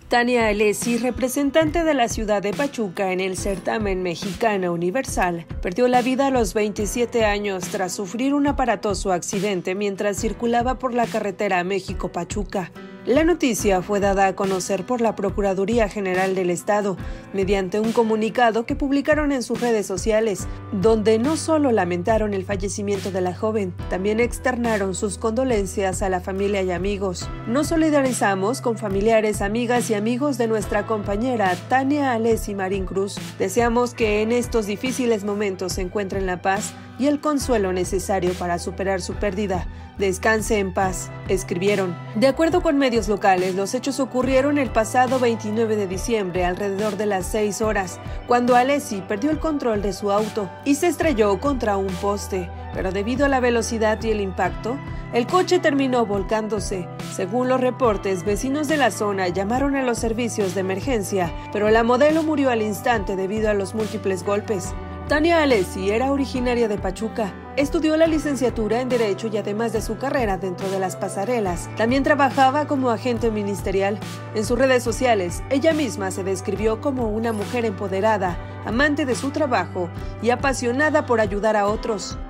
Tania Alessi, representante de la ciudad de Pachuca en el certamen Mexicana Universal, perdió la vida a los 27 años tras sufrir un aparatoso accidente mientras circulaba por la carretera México-Pachuca. La noticia fue dada a conocer por la Procuraduría General del Estado, mediante un comunicado que publicaron en sus redes sociales, donde no solo lamentaron el fallecimiento de la joven, también externaron sus condolencias a la familia y amigos. Nos solidarizamos con familiares, amigas y amigos de nuestra compañera Tania Alessi Marín Cruz. Deseamos que en estos difíciles momentos se encuentren la paz y el consuelo necesario para superar su pérdida. Descanse en paz, escribieron. De acuerdo con medios locales, los hechos ocurrieron el pasado 29 de diciembre, alrededor de las 6 horas, cuando Alessi perdió el control de su auto y se estrelló contra un poste, pero debido a la velocidad y el impacto, el coche terminó volcándose. Según los reportes, vecinos de la zona llamaron a los servicios de emergencia, pero la modelo murió al instante debido a los múltiples golpes. Tania Alessi era originaria de Pachuca. Estudió la licenciatura en Derecho y además de su carrera dentro de las pasarelas, también trabajaba como agente ministerial. En sus redes sociales, ella misma se describió como una mujer empoderada, amante de su trabajo y apasionada por ayudar a otros.